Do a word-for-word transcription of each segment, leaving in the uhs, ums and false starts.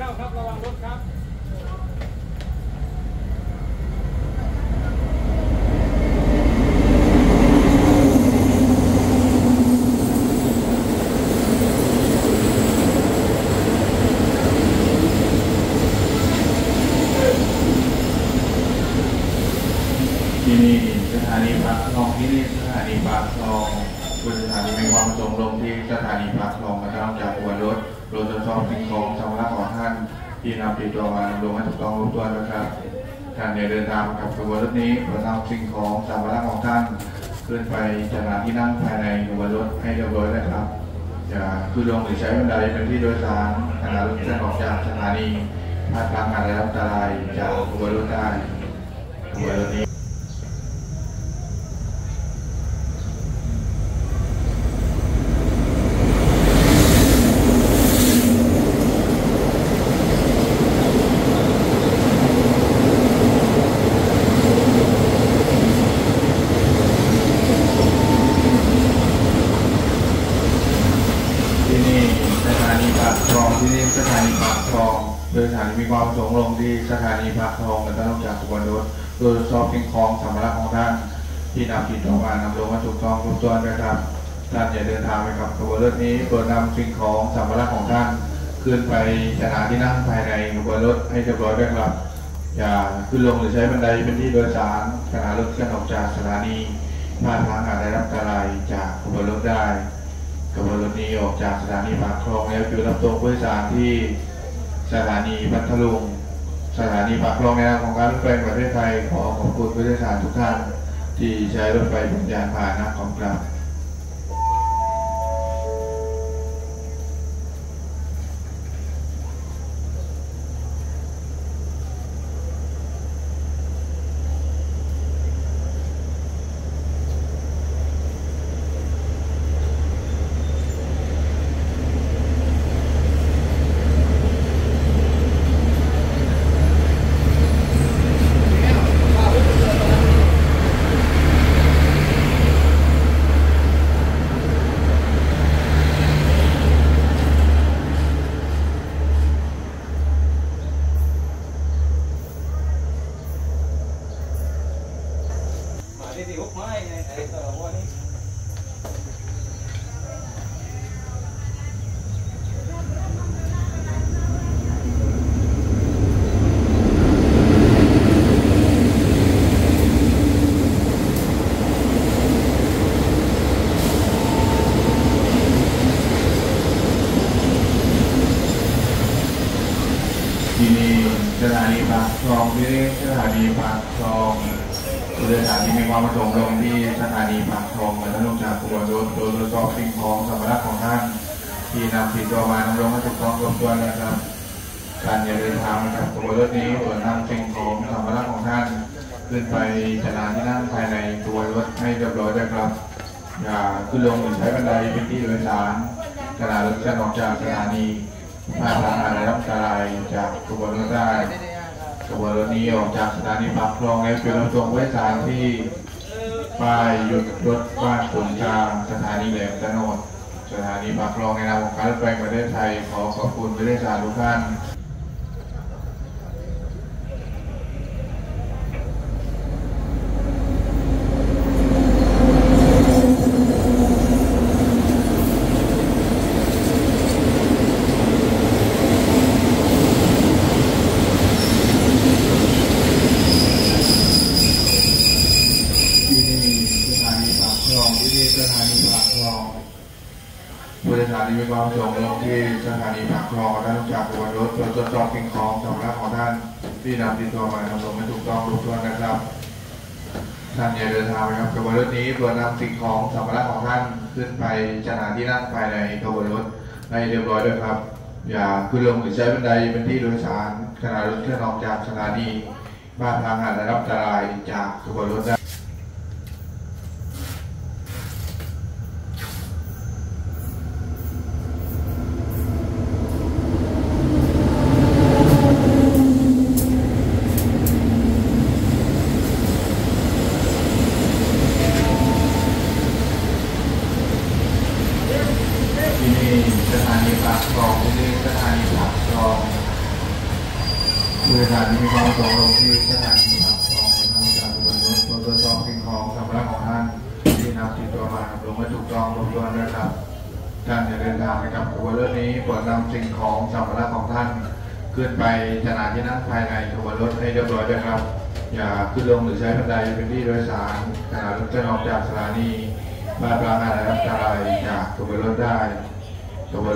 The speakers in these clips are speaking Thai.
เข้าครับระวังรถครับที่นี่สถานีปากคลองที่นี่สถานีปากคลองเป็นสถานีมีความประสงค์ลงที่สถานีปากคลองมาตั้งจากหัวรถรถจะซ่อมสิ่งของสัมภาระของท่านที่นำติดตัวมาลงให้ถูกต้องรูปตัวนะครับท่านอย่าเดินทางกับขบวนรถนี้เพื่อนำสิ่งของสัมภาระของท่านขึ้นไปสถานที่นั่งภายในขบวนรถให้เรียบร้อยนะครับอย่าคือลงหรือใช้บันไดเป็นที่โดยสารขณะรถเคลื่อนออกจากสถานีพลาดพลั้งอาจได้รับอันตรายจากขบวนรถได้ขบวนรถนี้ที่นี่สถานีปากคลองโดยสถานีมีความประสงค์ลงที่สถานีปากคลองและต้องลงจากขบวนรถโดยสอบสิ่งของสัมภาระของท่านที่นำติดตัวมานำลงมาถูกต้องรูปตัวนะครับท่านอย่าเดินทางไปกับขบวนรถนี้โปรดนำสิ่งของสัมภาระของท่านขึ้นไปสถานที่นั่งภายในขบวนรถให้เรียบร้อยด้วยครับอย่าขึ้นลงหรือใช้บันไดเป็นที่โดยสารขณะรถเคลื่อนออกจากสถานีพลาดพลั้งอาจได้รับอันตรายจากขบวนรถได้ขบวนรถนี้ออกจากสถานีปากคลองแล้วจุดรับส่งผู้โดยสารที่สถานีพัทลุงสถานีปากคลองในนามของการรถไฟประเทศไทยขอขอบคุณผู้โดยสารทุกท่านที่ใช้รถไฟเป็นยานพาหนะของเราที่หกไม้ไงไอ้ตัววันนี้ที่นี่สถานีปากคลองที่นี่สถานีปากคลองผู้โดยสารที่มีความประสงค์ลงที่สถานีปากคลองและลงจากขบวนรถโดยตรวจสอบสิ่งของสัมภาระของท่านที่นำติดตัวมานำลงให้ถูกต้องครบถ้วนนะครับการอย่าเดินทางกับขบวนรถนี้ส่วนนำสิ่งของสัมภาระของท่านขึ้นไปสถานที่นั่งภายในขบวนรถให้เรียบร้อยด้วยครับอย่าขึ้นลงหรือใช้บันไดเป็นที่โดยสารขณะรถเคลื่อนออกจากสถานีพลาดพลั้งอาจได้รับอันตรายจากขบวนรถได้ขบวนรถนี้ออกจากสถานีปากคลองแล้วจุดรับส่งผู้โดยสารที่ป้ายหยุดรถบ้านศูนย์กลางสถานีแหลมตะโนดสถานีปากคลองในนามของการรถไฟประเทศไทยขอขอบคุณผู้โดยสารทุกท่านผู้โดยสารที่มีความประสงค์ลงที่สถานีปากคลองและลงจากขบวนรถโดยตรวจสอบสิ่งของสัมภาระของท่านที่นำติดตัวมานำลงให้ถูกต้องรูปตัวนะครับท่านอย่าเดินทางไปกับขบวนรถนี้เพื่อนำสิ่งของสัมภาระของท่านขึ้นไปสถานที่นั่งภายในขบวนรถให้เรียบร้อยด้วยครับอย่าขึ้นลงหรือใช้บันไดเป็นที่โดยสารขณะรถเคลื่อนออกจากสถานีพลาดพลั้งอาจได้รับอันตรายจากขบวนรถได้สถานีปากคลองที่นี่สถานีปากคลองผู้โดยสารที่มีความประสงค์ลงที่สถานีปากคลองในทางจากบนรถรถตรวจสอบสิ่งของสัมภาระของท่านที่นำติดตัวมาลงมาถูกต้องรบกวนด้วยครับท่านจะเดินทางไปกับขบวนรถนี้โปรดนำสิ่งของสัมภาระของท่านขึ้นไปขณะที่นั่งภายในขบวนรถให้เรียบร้อยด้วยครับอย่าขึ้นลงหรือใช้บันไดเป็นที่โดยสารขณะรถจะออกจากสถานีบ้านปลางอะไรอันตรายจากขบวนรถได้ขบวน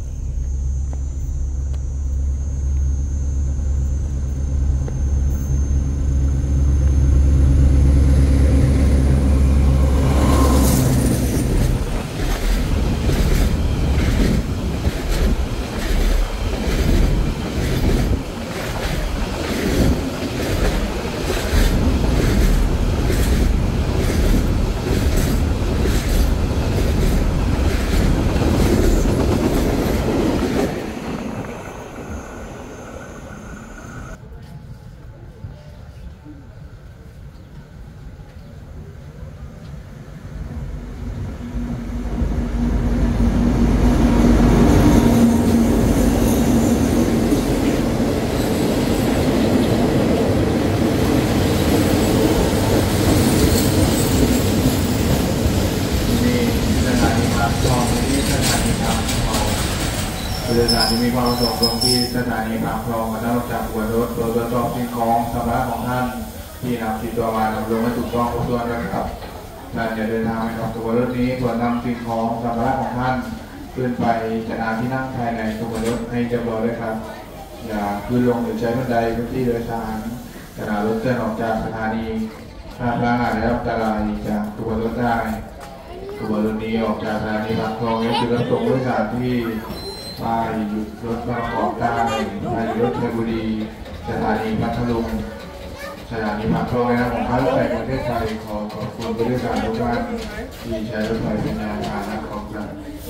ผู้โดยสารที่มีความประสงค์ลงที่สถานีปากคลองมานั่งลงจากขบวนรถโดยตรวจสอบสิ่งของสัมภาระของท่านที่นำติดตัวมานำลงให้ถูกต้องครบถ้วนนะครับท่านจะเดินทางไปกับขบวนรถนี้ควรนำสิ่งของสัมภาระของท่านขึ้นไปจัดหาที่นั่งภายในขบวนรถให้เรียบร้อยด้วยครับอย่าขึ้นลงหรือใช้บันไดเป็นที่โดยสารขณะรถเคลื่อนออกจากสถานีถ้าพลาดอาจได้รับอันตรายจากขบวนรถได้ขบวนรถนี้ออกจากสถานีปากคลองและจุดรับส่งผู้โดยสารที่ป้ายหยุดรถบางกอกใต้สถานีรถเพชรบุรีสถานีพัทลุงสถานีปากคลองในนามของการรถไฟประเทศไทยขอขอบคุณผู้โดยสารทุกท่านที่ใช้รถไฟเป็นยานพาหนะของท่าน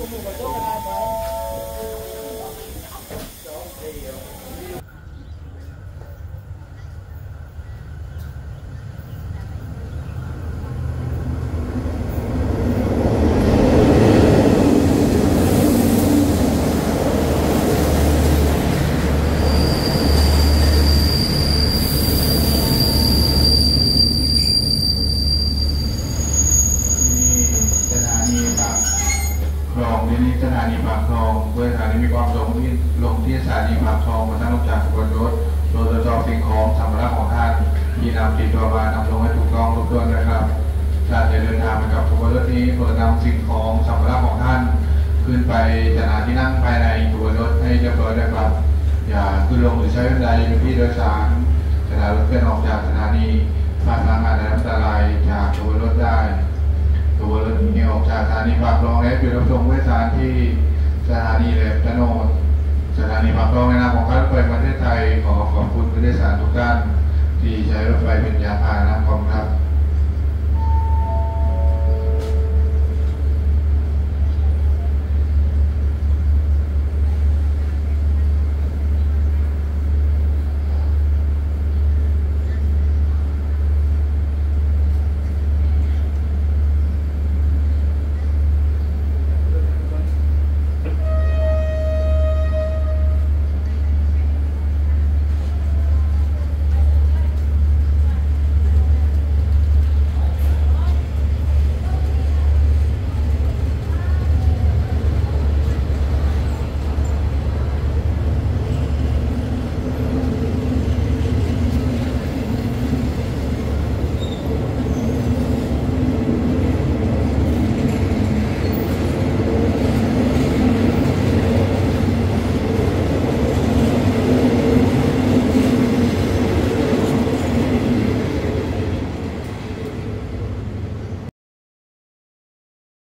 คลองที่นี่สถานีปากคลองเพื่อสถานีมีความลงที่ลงที่สถานีปากคลองมาตั้งลงจากบนรถโดยตรวจสอบสิ่งของสัมภาระของท่านที่นำติดตัวมานำลงให้ถูกต้องทุกตัวนะครับท่านจะเดินทางไปกับขบวนรถนี้โปรดนำสิ่งของสัมภาระของท่านขึ้นไปสถานที่นั่งภายในขบวนรถให้เรียบร้อยนะครับอย่าขึ้นลงหรือใช้บันไดเป็นที่โดยสารขณะรถเคลื่อนออกจากสถานีผ่านทางอาจจะอันตรายจากขบวนรถได้ขบวนรถนี้ออกจากสถานีปากคลองและจุดรับส่งผู้โดยสารที่สถานีแหลมตะโนดสถานีปากคลองในนามของการรถไฟประเทศไทยขอขอบคุณผู้โดยสารทุกท่านที่ใช้รถไฟเป็นยานพาหนะของครับ